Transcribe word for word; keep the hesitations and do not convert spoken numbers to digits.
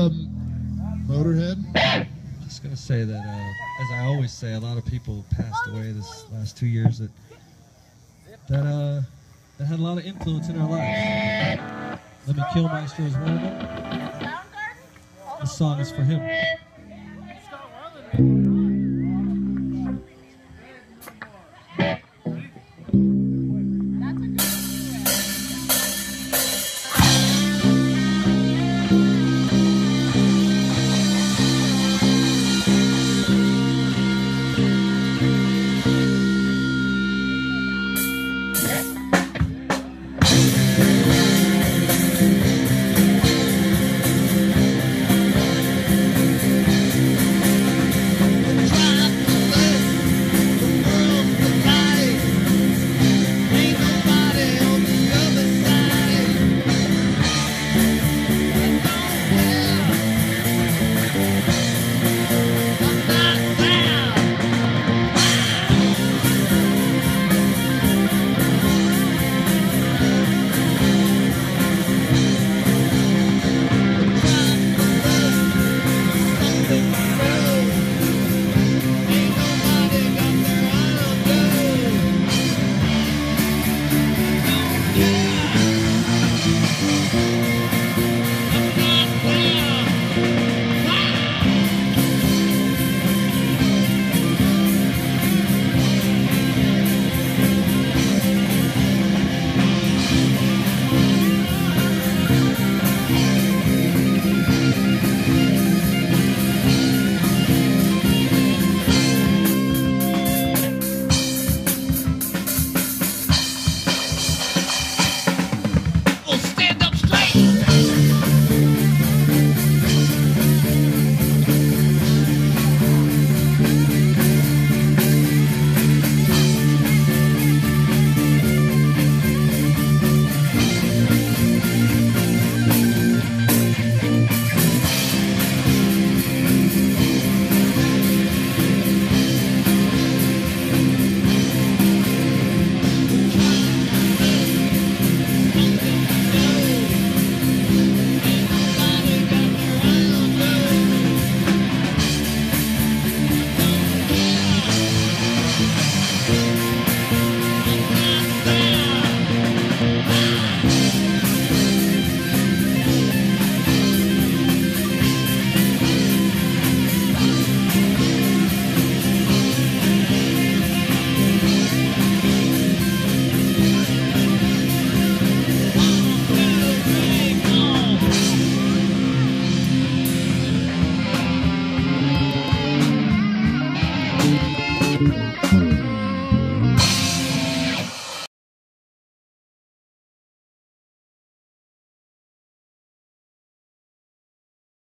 um, Motorhead? Just gonna say that, uh, as I always say, a lot of people passed away this last two years that that uh that had a lot of influence in our lives. Lemmy Kilmister is one of them. This song is for him.